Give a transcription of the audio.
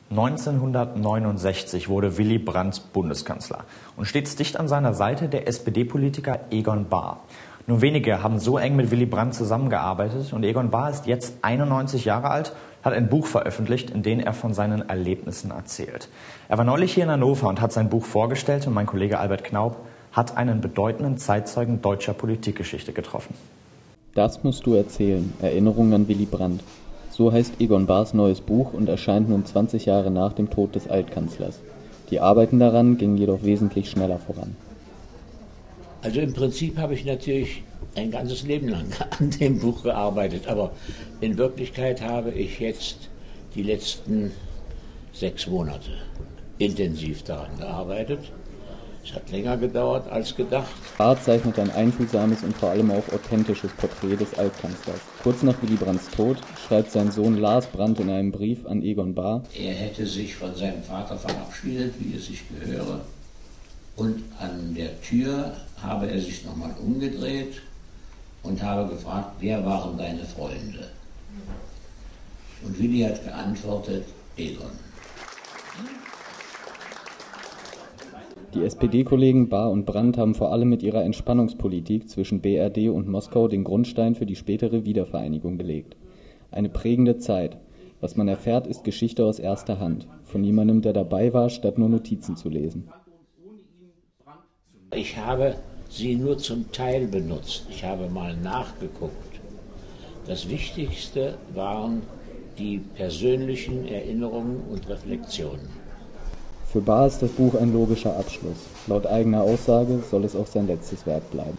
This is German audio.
1969 wurde Willy Brandt Bundeskanzler und stets dicht an seiner Seite der SPD-Politiker Egon Bahr. Nur wenige haben so eng mit Willy Brandt zusammengearbeitet und Egon Bahr ist jetzt 91 Jahre alt, hat ein Buch veröffentlicht, in dem er von seinen Erlebnissen erzählt. Er war neulich hier in Hannover und hat sein Buch vorgestellt und mein Kollege Albert Knaub hat einen bedeutenden Zeitzeugen deutscher Politikgeschichte getroffen. Das musst du erzählen. Erinnerungen an Willy Brandt. So heißt Egon Bahrs neues Buch und erscheint nun 20 Jahre nach dem Tod des Altkanzlers. Die Arbeiten daran gingen jedoch wesentlich schneller voran. Also im Prinzip habe ich natürlich ein ganzes Leben lang an dem Buch gearbeitet, aber in Wirklichkeit habe ich jetzt die letzten 6 Monate intensiv daran gearbeitet. Es hat länger gedauert als gedacht. Bahr zeichnet ein einfühlsames und vor allem auch authentisches Porträt des Altkanzlers. Kurz nach Willy Brandts Tod schreibt sein Sohn Lars Brandt in einem Brief an Egon Bahr: Er hätte sich von seinem Vater verabschiedet, wie es sich gehöre. Und an der Tür habe er sich nochmal umgedreht und habe gefragt, wer waren deine Freunde? Und Willy hat geantwortet, Egon. Die SPD-Kollegen Bahr und Brandt haben vor allem mit ihrer Entspannungspolitik zwischen BRD und Moskau den Grundstein für die spätere Wiedervereinigung gelegt. Eine prägende Zeit. Was man erfährt, ist Geschichte aus erster Hand. Von jemandem, der dabei war, statt nur Notizen zu lesen. Ich habe sie nur zum Teil benutzt. Ich habe mal nachgeguckt. Das Wichtigste waren die persönlichen Erinnerungen und Reflexionen. Für Bahr ist das Buch ein logischer Abschluss. Laut eigener Aussage soll es auch sein letztes Werk bleiben.